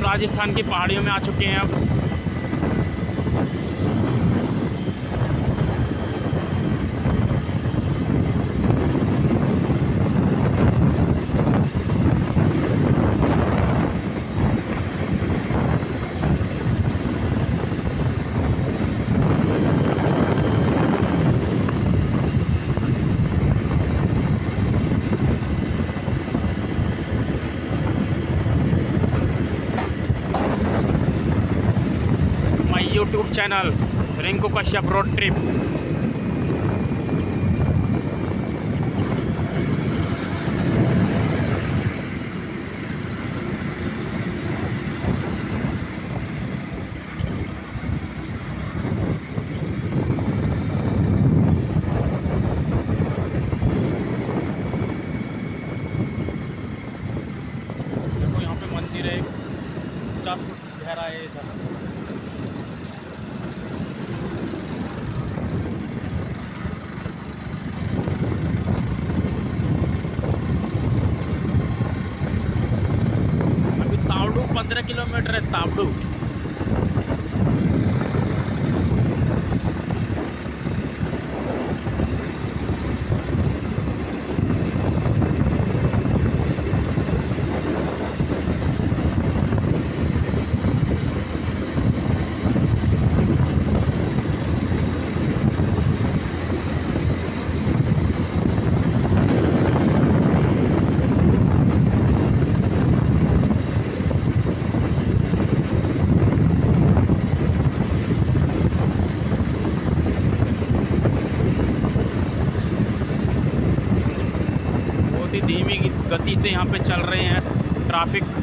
राजस्थान की पहाड़ियों में आ चुके हैं अब। YouTube channel Rinku Kashyap road trip. देखो यहाँ पे मंदिर है, 50 फुट गहरा है इधर। तावड़ू 15 किलोमीटर है तावड़ू। धीमी गति से यहाँ पे चल रहे हैं ट्रैफिक।